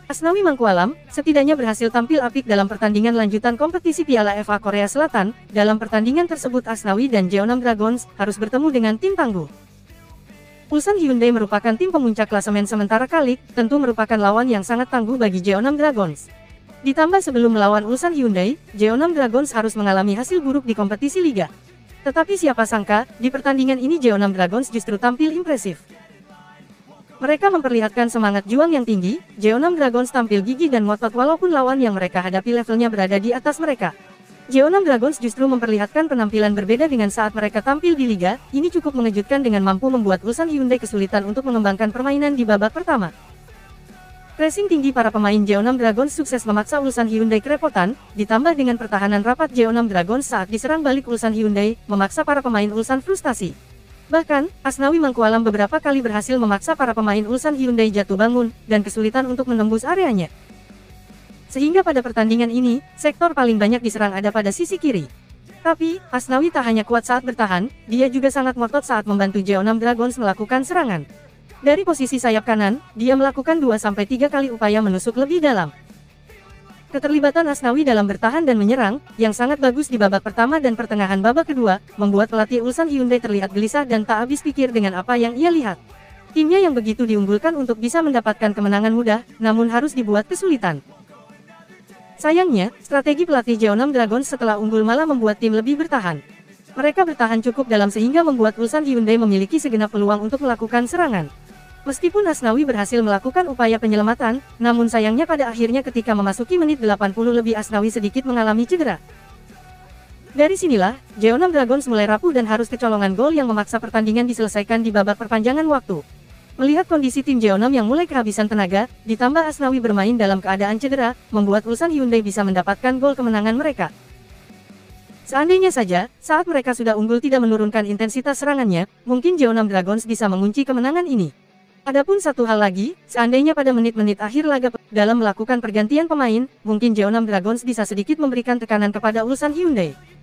Asnawi Mangkualam, setidaknya berhasil tampil apik dalam pertandingan lanjutan kompetisi Piala FA Korea Selatan. Dalam pertandingan tersebut Asnawi dan Jeonnam Dragons harus bertemu dengan tim tangguh. Ulsan Hyundai merupakan tim pemuncak klasemen sementara Kalik, tentu merupakan lawan yang sangat tangguh bagi Jeonnam Dragons. Ditambah sebelum melawan Ulsan Hyundai, Jeonnam Dragons harus mengalami hasil buruk di kompetisi liga. Tetapi siapa sangka, di pertandingan ini Jeonnam Dragons justru tampil impresif. Mereka memperlihatkan semangat juang yang tinggi. Jeonnam Dragons tampil gigih dan ngotot walaupun lawan yang mereka hadapi levelnya berada di atas mereka. Jeonnam Dragons justru memperlihatkan penampilan berbeda dengan saat mereka tampil di liga. Ini cukup mengejutkan dengan mampu membuat Ulsan Hyundai kesulitan untuk mengembangkan permainan di babak pertama. Pressing tinggi para pemain Jeonnam Dragons sukses memaksa Ulsan Hyundai kerepotan, ditambah dengan pertahanan rapat Jeonnam Dragons saat diserang balik Ulsan Hyundai, memaksa para pemain Ulsan frustasi. Bahkan, Asnawi Mangkualam beberapa kali berhasil memaksa para pemain Ulsan Hyundai jatuh bangun, dan kesulitan untuk menembus areanya. Sehingga pada pertandingan ini, sektor paling banyak diserang ada pada sisi kiri. Tapi, Asnawi tak hanya kuat saat bertahan, dia juga sangat ngotot saat membantu Jeonnam Dragons melakukan serangan. Dari posisi sayap kanan, dia melakukan 2-3 kali upaya menusuk lebih dalam. Keterlibatan Asnawi dalam bertahan dan menyerang, yang sangat bagus di babak pertama dan pertengahan babak kedua, membuat pelatih Ulsan Hyundai terlihat gelisah dan tak habis pikir dengan apa yang ia lihat. Timnya yang begitu diunggulkan untuk bisa mendapatkan kemenangan mudah, namun harus dibuat kesulitan. Sayangnya, strategi pelatih Jeonnam Dragons setelah unggul malah membuat tim lebih bertahan. Mereka bertahan cukup dalam sehingga membuat Ulsan Hyundai memiliki segenap peluang untuk melakukan serangan. Meskipun Asnawi berhasil melakukan upaya penyelamatan, namun sayangnya pada akhirnya ketika memasuki menit 80 lebih Asnawi sedikit mengalami cedera. Dari sinilah, Jeonnam Dragons mulai rapuh dan harus kecolongan gol yang memaksa pertandingan diselesaikan di babak perpanjangan waktu. Melihat kondisi tim Jeonnam yang mulai kehabisan tenaga, ditambah Asnawi bermain dalam keadaan cedera, membuat Ulsan Hyundai bisa mendapatkan gol kemenangan mereka. Seandainya saja, saat mereka sudah unggul tidak menurunkan intensitas serangannya, mungkin Jeonnam Dragons bisa mengunci kemenangan ini. Adapun satu hal lagi, seandainya pada menit-menit akhir laga dalam melakukan pergantian pemain, mungkin Jeonnam Dragons bisa sedikit memberikan tekanan kepada Ulsan Hyundai.